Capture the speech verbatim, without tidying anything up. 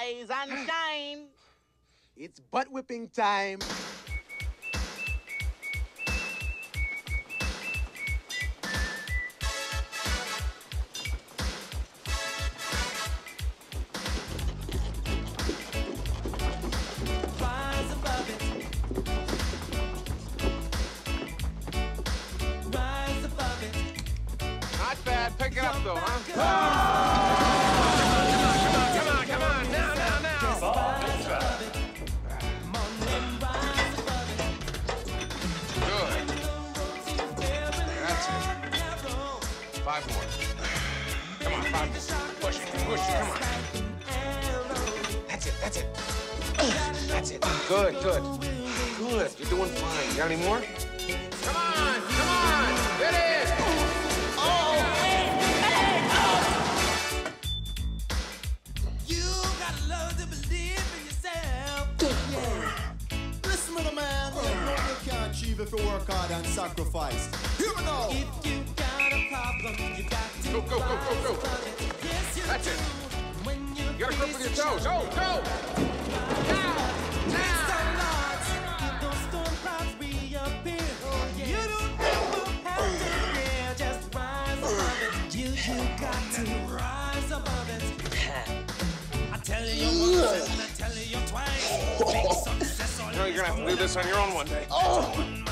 rise and shine. It's butt whipping time. Rise above it. Rise above it. Not bad. Pick it up, though, huh? Come on, come on, come on. Now, now, now. Rise above it. Come on and rise above it. Good. That's it. Five more. Come on, five more. Push it, push it, come on. That's it, that's it. That's it. Good, good. Good. You're doing fine. You got any more? Come on, come on. Get in. You gotta learn to believe in yourself. Yeah. Listen, little man, you know you can't achieve if you work hard and sacrifice. Here we go. If you got a problem, you got to Go, go, go, go, go. rise above it. Yes, you That's do. it. When you You gotta grip with your toes. Oh, go. Now. It's the Lord's. If those storm clouds reappear, you don't ever have to fear. Just rise above it. You, you got to rise above it. I tell you once and I tell you twice. Big success all You know you're gonna have to do this on your own one day. Oh.